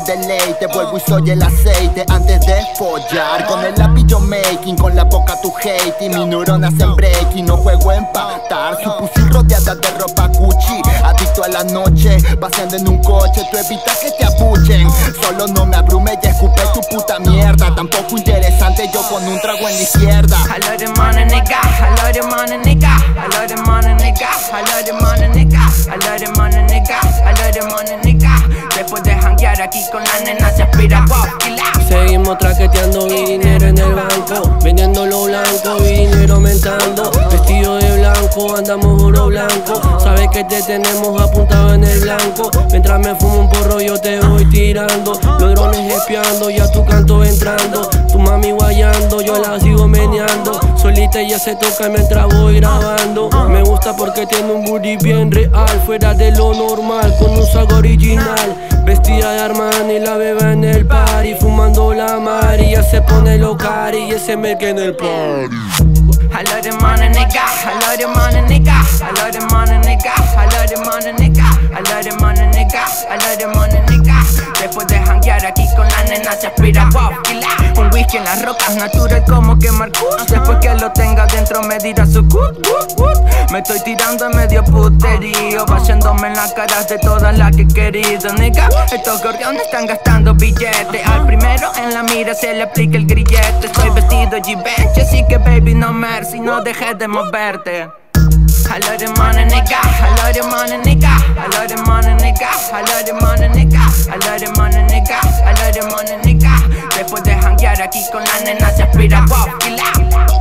deleite, vuelvo y soy el aceite antes de follar. Con el lápiz yo making, con la boca tu hating. Mis neuronas en breaking, no juego a empatar. Su pussy rodeada de ropa Gucci, adicto a la noche, paseando en un coche. Tú evitas que te abuchen, solo no me abrume y escupe tu puta mierda. Tampoco interesante yo con un trago en la izquierda. I love the money, nigga. I love the money, nigga. I love the money, nigga. I love the money, nigga. I love the money, nigga. I love the money, nigga. Después de janguear aquí con la nena se aspira wow, seguimos traqueteando y dinero en el banco, vendiendo lo blanco y dinero aumentando. Vestido de blanco, andamos oro blanco. Sabes que te tenemos apuntado en el blanco. Mientras me fumo un porro yo te voy tirando. Los drones espiando y a tu canto entrando. Tu mami guayando, yo la sigo meneando. Solita ella se toca mientras voy grabando. Me gusta porque tiene un booty bien real, fuera de lo normal, con un swag original. Vestida de Armani, la beba en el party, fumando la mari, ella se pone loca y ese me queda en el party. I love the money, nigga. I love the money, nigga. I love the money, nigga. I love the money, nigga. I love the money, nigga. I love the money, nigga. Después de janguear aquí con la nena se aspira wow, un whisky en las rocas, natural como que Marcus. Después que lo tenga dentro me dirá su cut. Me estoy tirando en medio puterío, vaciándome en las caras de todas las que he querido, nigga. Estos gorriones están gastando billetes. Al primero en la mira se le aplica el grillete. Estoy vestido Givenchy, así que baby no mercy, no dejes de moverte. I love the money, nigga. I love the money, nigga. I love the money, nigga. I love the money, nigga. I love the money, nigga. I love the money, nigga. Después de janguear aquí con la nena se aspira wow,